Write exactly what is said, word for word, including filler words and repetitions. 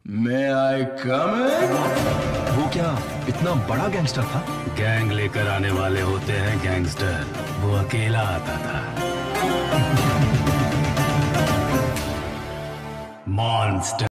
मे आई कम इन? वो क्या इतना बड़ा गैंगस्टर था? गैंग लेकर आने वाले होते हैं गैंगस्टर, वो अकेला आता था। मॉन्स्टर।